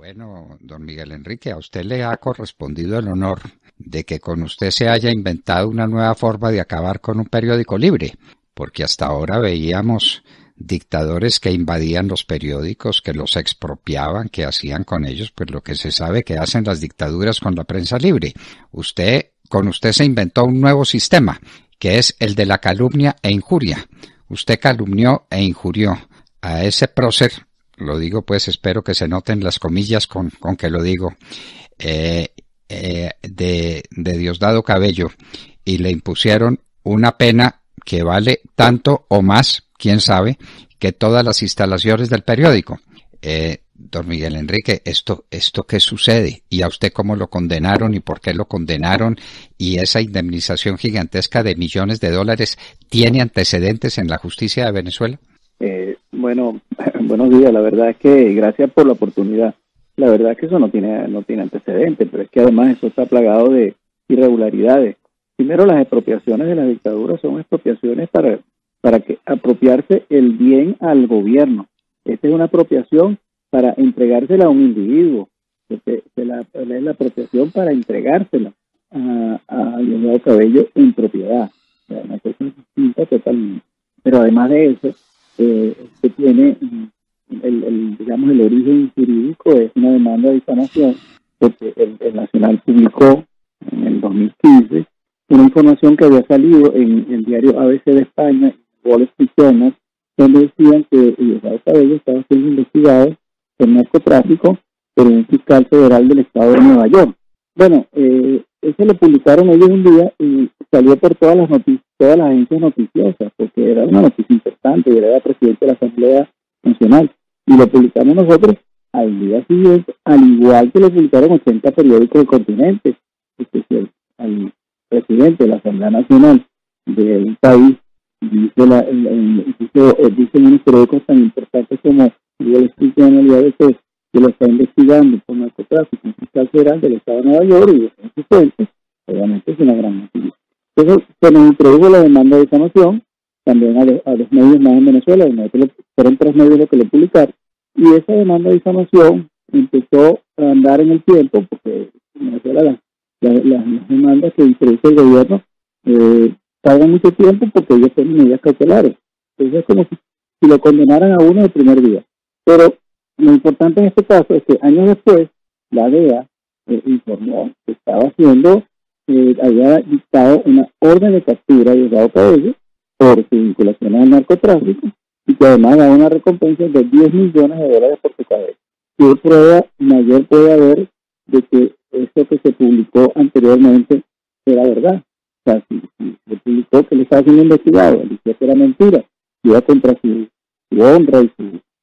Bueno, don Miguel Enrique, a usted le ha correspondido el honor de que con usted se haya inventado una nueva forma de acabar con un periódico libre, porque hasta ahora veíamos dictadores que invadían los periódicos, que los expropiaban, que hacían con ellos, pues lo que se sabe que hacen las dictaduras con la prensa libre. Con usted se inventó un nuevo sistema, que es el de la calumnia e injuria. Usted calumnió e injurió a ese prócer, lo digo, espero que se noten las comillas con que lo digo, de Diosdado Cabello, y le impusieron una pena que vale tanto o más, quién sabe, que todas las instalaciones del periódico. Don Miguel Enrique, ¿esto qué sucede? ¿Y a usted cómo lo condenaron y por qué lo condenaron? ¿Y esa indemnización gigantesca de millones de dólares tiene antecedentes en la justicia de Venezuela? Bueno, buenos días. La verdad es que gracias por la oportunidad. La verdad es que eso no tiene antecedentes, pero es que además eso está plagado de irregularidades. Primero, las expropiaciones de las dictaduras son expropiaciones para que apropiarse el bien al gobierno. Esta es una apropiación para entregársela a un individuo. Es la apropiación para entregársela a Diosdado Cabello en propiedad. O sea, una cosa distinta totalmente. Pero además de eso, se tiene digamos, el origen jurídico es una demanda de difamación, porque el Nacional publicó en el 2015 una información que había salido en el diario ABC de España, Wall Street Journal, donde decían que Diosdado Cabello estaba siendo investigado por narcotráfico por un fiscal federal del estado de Nueva York. Bueno, eso lo publicaron ellos un día y salió por todas las noticias, todas las agencias noticiosas, porque era una noticia importante y era presidente de la Asamblea Nacional. Y lo publicamos nosotros al día siguiente, al igual que lo publicaron 80 periódicos del continente. Al presidente de la Asamblea Nacional del país dice en unos periódicos tan importantes como Wall Street Journal y ABC, que lo está investigando por narcotráfico, un fiscal federal del estado de Nueva York, y en su fuente, obviamente es una gran noticia. Entonces, se nos introdujo la demanda de difamación también a los medios más en Venezuela, fueron 3 medios los que lo publicaron, y esa demanda de difamación empezó a andar en el tiempo, porque en Venezuela las demandas que introduce el gobierno tardan mucho tiempo porque ellos tienen medidas cautelares. Entonces es como si lo condenaran a uno el primer día. Pero lo importante en este caso es que años después la DEA informó que había dictado una orden de captura de Diosdado Cabello por su vinculación al narcotráfico y que además da una recompensa de $10 millones por su cabeza. ¿Qué prueba mayor puede haber de que esto que se publicó anteriormente era verdad? O sea, si se publicó que le estaba siendo investigado, él decía que era mentira, iba contra su honra y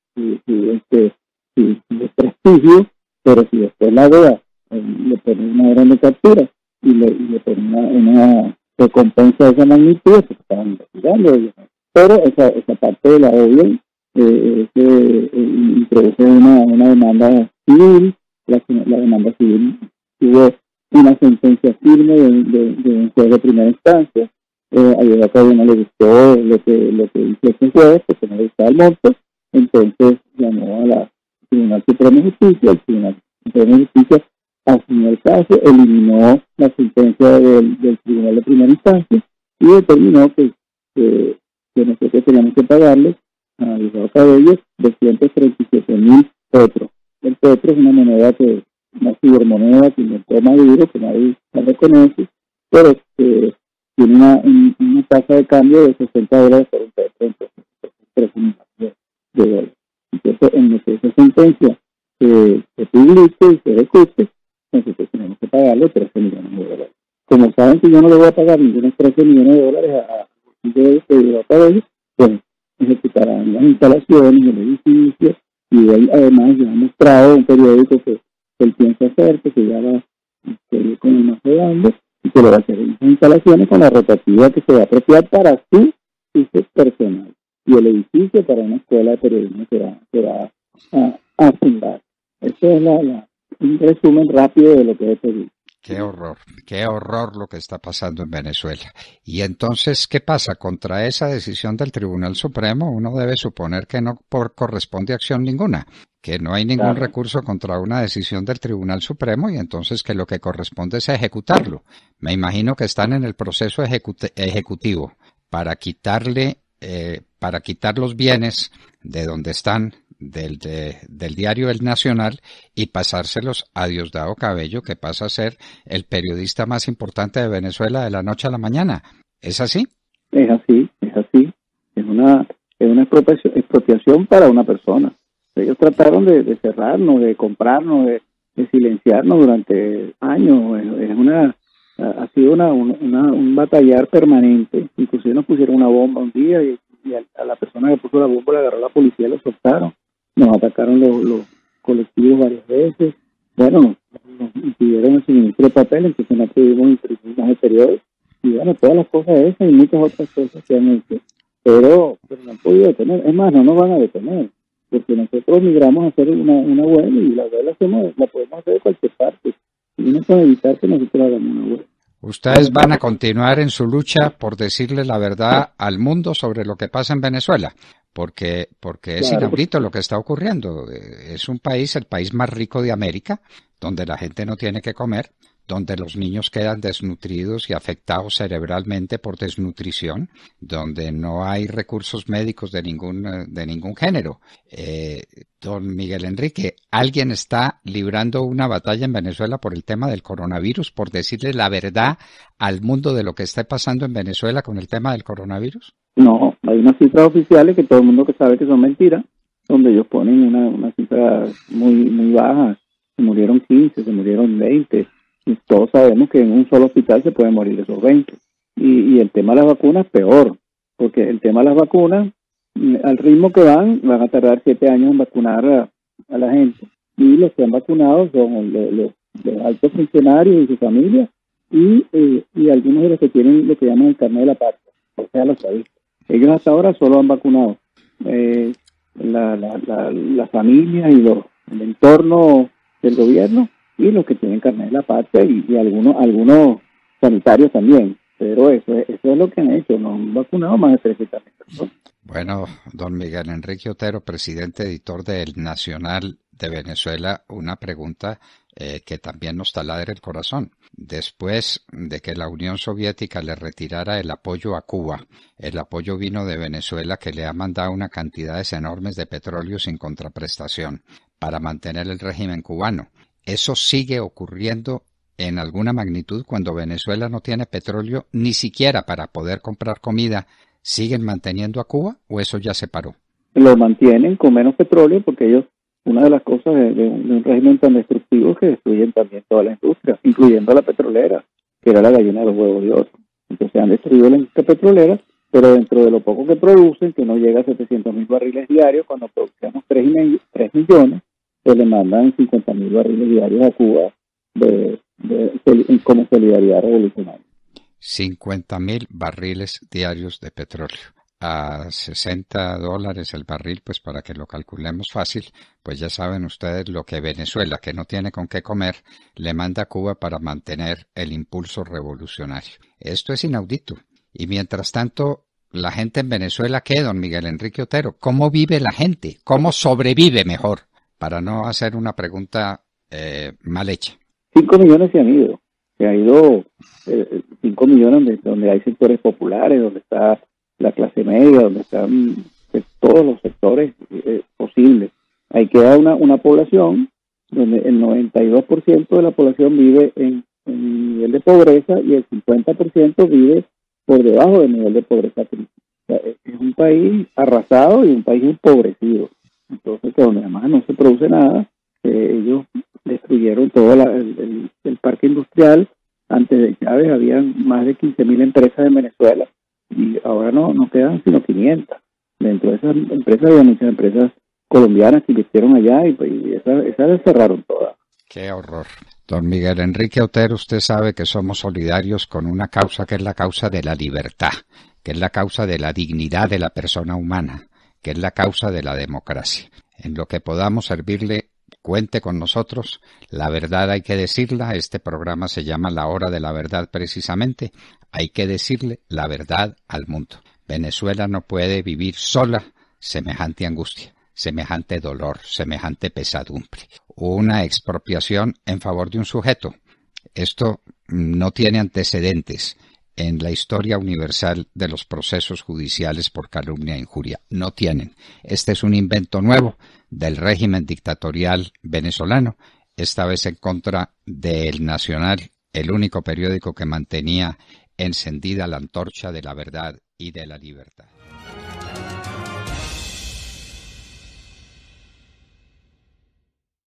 su prestigio, pero si después la DEA le pone una orden de captura y le pone una recompensa de esa magnitud, se estaban investigando ellos. Pero esa parte de la OEA introduce una demanda civil. La demanda civil tuvo una sentencia firme de un juez de primera instancia. A Diosdado Cabello no le gustó lo que hizo ese juez, porque no le gustaba el monto. Entonces llamó a la Tribunal Supremo de Justicia. El Tribunal Supremo de Justicia asumió el caso, eliminó la sentencia del Tribunal de Primera Instancia y determinó que nosotros teníamos que pagarle a Diosdado Cabello 237.000 petros. El petro es una moneda una cibermoneda que inventó Maduro, que nadie la reconoce, pero tiene una tasa de cambio de $60 por un petro, entonces $3 millones de dólares. Entonces, en lo que esa sentencia se publique y se ejecute, nosotros tenemos que pagarle $13 millones de dólares. Como saben que yo no le voy a pagar ningunos $13 millones de dólares a Diosdado Cabello, pues ejecutarán las instalaciones, el edificio, y él además ya ha mostrado un periódico que él piensa hacer, que se llama Periódico Más Redando, y que lo va a hacer en esas instalaciones con la rotativa que se va a apropiar para su uso personal. Y el edificio para una escuela de periodismo se va a fundar. Eso es un resumen rápido de lo que he pedido. Qué horror lo que está pasando en Venezuela. Y entonces, ¿qué pasa? Contra esa decisión del Tribunal Supremo, uno debe suponer que no corresponde acción ninguna, que no hay ningún Claro. recurso contra una decisión del Tribunal Supremo y entonces que lo que corresponde es ejecutarlo. Me imagino que están en el proceso ejecutivo para para quitar los bienes de donde están del diario El Nacional y pasárselos a Diosdado Cabello, que pasa a ser el periodista más importante de Venezuela de la noche a la mañana. ¿Es así? Es así, es así. Es una expropiación para una persona. Ellos trataron de cerrarnos, de comprarnos, de silenciarnos durante años. Ha sido un batallar permanente. Inclusive nos pusieron una bomba un día y a la persona que puso la bomba la agarró la policía y lo soltaron. Nos atacaron los colectivos varias veces. Bueno, nos impidieron el suministro de papel, entonces no pudimos imprimir más el periódico. Y bueno, todas las cosas esas y muchas otras cosas que han hecho. Pero no han podido detener. Es más, no nos van a detener. Porque nosotros migramos a hacer una web y la web la podemos hacer de cualquier parte. Y no puede evitar que nosotros hagamos una web. Ustedes van a continuar en su lucha por decirle la verdad al mundo sobre lo que pasa en Venezuela, porque es Claro. inaudito lo que está ocurriendo. Es un país, el país más rico de América, donde la gente no tiene que comer, donde los niños quedan desnutridos y afectados cerebralmente por desnutrición, donde no hay recursos médicos de ningún género. Don Miguel Enrique, ¿alguien está librando una batalla en Venezuela por el tema del coronavirus, por decirle la verdad al mundo de lo que está pasando en Venezuela con el tema del coronavirus? No, hay unas cifras oficiales que todo el mundo que sabe que son mentiras, donde ellos ponen una cifra muy baja. Se murieron 15, se murieron 20. Y todos sabemos que en un solo hospital se pueden morir esos 20. Y el tema de las vacunas, peor. Porque el tema de las vacunas, al ritmo que van a tardar 7 años en vacunar a la gente. Y los que han vacunado son los altos funcionarios y sus familias y algunos de los que tienen lo que llaman el carnet de la patria, o sea, los chavistas. Ellos hasta ahora solo han vacunado la familia y el entorno del gobierno y los que tienen carnet de la patria y algunos sanitarios también. Pero eso es lo que han hecho, no han vacunado más de 300.000 personas. Bueno, don Miguel Enrique Otero, presidente editor del Nacional de Venezuela, una pregunta que también nos taladra el corazón. Después de que la Unión Soviética le retirara el apoyo a Cuba, el apoyo vino de Venezuela, que le ha mandado una cantidades enormes de petróleo sin contraprestación para mantener el régimen cubano. ¿Eso sigue ocurriendo en alguna magnitud cuando Venezuela no tiene petróleo ni siquiera para poder comprar comida? ¿Siguen manteniendo a Cuba o eso ya se paró? Lo mantienen con menos petróleo porque ellos, una de las cosas de un régimen tan destructivo es que destruyen también toda la industria, incluyendo la petrolera, que era la gallina de los huevos de oro. Entonces han destruido la industria petrolera, pero dentro de lo poco que producen, que no llega a 700.000 barriles diarios, cuando producíamos 3 millones, pues le mandan 50.000 barriles diarios a Cuba como solidaridad revolucionaria. 50.000 barriles diarios de petróleo. A $60 el barril, pues para que lo calculemos fácil, pues ya saben ustedes lo que Venezuela, que no tiene con qué comer, le manda a Cuba para mantener el impulso revolucionario. Esto es inaudito. Y mientras tanto, la gente en Venezuela, ¿qué, don Miguel Enrique Otero? ¿Cómo vive la gente? ¿Cómo sobrevive mejor? Para no hacer una pregunta mal hecha. 5 millones se han ido. Se ha ido 5 millones donde hay sectores populares, donde está la clase media, donde están todos los sectores posibles. Ahí queda una población donde el 92% de la población vive en nivel de pobreza y el 50% vive por debajo del nivel de pobreza crítica. O sea, es un país arrasado y un país empobrecido. Entonces, que donde además no se produce nada, ellos destruyeron todo el parque industrial. Antes de Chávez habían más de 15.000 empresas en Venezuela y ahora no quedan sino 500. Dentro de esas empresas había muchas empresas colombianas que invirtieron allá y esas las cerraron todas. ¡Qué horror! Don Miguel Enrique Otero, usted sabe que somos solidarios con una causa que es la causa de la libertad, que es la causa de la dignidad de la persona humana, que es la causa de la democracia. En lo que podamos servirle, cuente con nosotros. La verdad hay que decirla. Este programa se llama La Hora de la Verdad precisamente. Hay que decirle la verdad al mundo. Venezuela no puede vivir sola semejante angustia. semejante dolor, semejante pesadumbre. Una expropiación en favor de un sujeto. Esto no tiene antecedentes en la historia universal de los procesos judiciales por calumnia e injuria. No tienen. Este es un invento nuevo del régimen dictatorial venezolano, esta vez en contra del Nacional, el único periódico que mantenía encendida la antorcha de la verdad y de la libertad.